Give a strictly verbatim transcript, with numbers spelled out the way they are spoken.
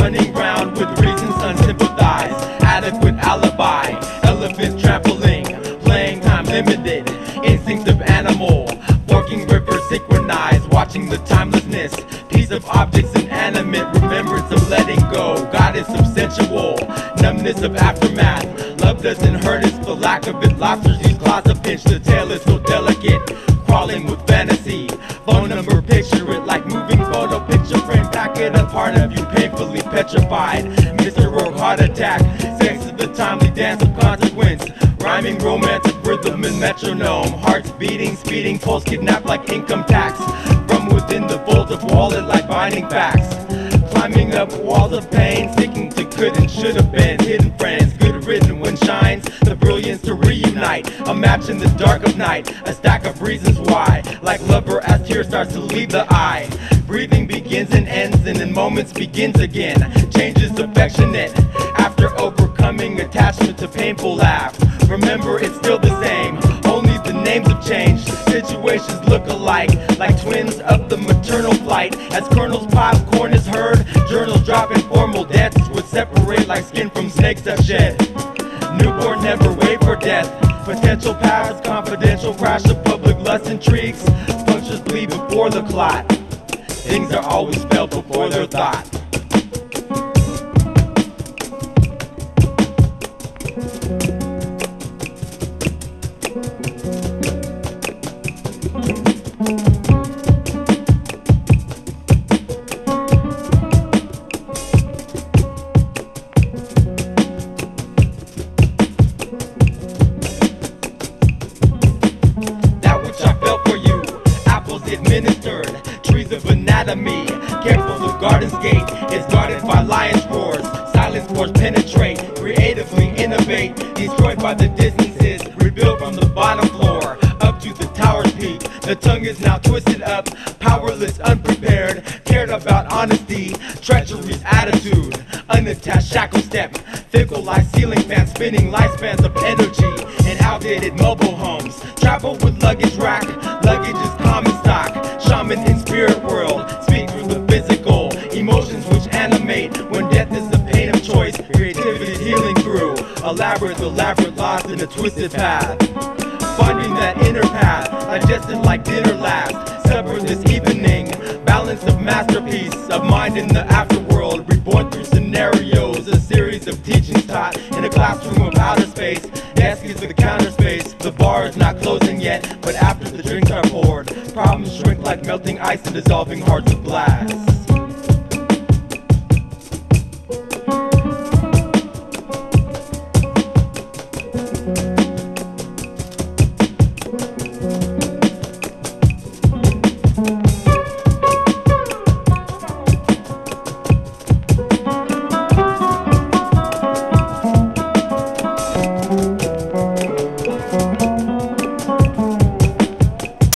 running round with reasons unsympathized. Adequate alibi, elephants trampling, playing time limited, instincts of animal, forking rivers synchronized, watching the timelessness, piece of objects inanimate, remembrance of letting go, goddess of sensual, numbness of aftermath. Love doesn't hurt, it's the lack of it. Lobsters use claws to pinch, the tail is so delicate, crawling with fantasy. Phone number, picture it like moving photo, picture frame, pack it apart of you painfully petrified. Mister Rogue heart attack, sex is the timely dance of consequence, rhyming romantic rhythm and metronome, hearts beating, speeding, pulse kidnapped like income tax, from within the folds of wallet like binding facts, climbing up walls of pain, sticking to could and should have been, hidden friends, good written when shines, the brilliance to reunite, a match in the dark of night, a stack of reasons why, like lover as tear starts to leave the eye, breathing begins and ends and in moments begins again, changes affectionate, after overcoming attachment to painful laugh, remember it's still the same, only the names have changed, situations look alike, like twins of the maternal flight, as kernels popcorn is heard, journals drop informal dances would separate like skin from snakes that shed, newborn never wait for death, potential paths, confidential crash of public lust intrigues, punctures bleed before the clot, things are always felt before they're thought. Administered, trees of anatomy, careful of garden's gate, is guarded by lion's roars, silence force penetrate, creatively innovate, destroyed by the distances, rebuilt from the bottom floor, up to the tower's peak, the tongue is now twisted up, powerless, unprepared, cared about honesty, treachery's attitude, unattached shackle step, fickle life ceiling fan, spinning lifespans of energy, and outdated mobile homes, travel with luggage rack, luggage is common stock, shaman in spirit world, speak through the physical, emotions which animate, when death is the pain of choice, creativity healing through, elaborate, elaborate lost in a twisted path, finding that inner path, digested like dinner last, sever this evening, balance of masterpiece, of mind in the afterworld, reborn through scenarios, a series of teachings taught, in a classroom of outer space, desk is the counter space, the bar is not closing yet, but after the drinks are poured, problems shrink like melting ice and dissolving hearts of glass.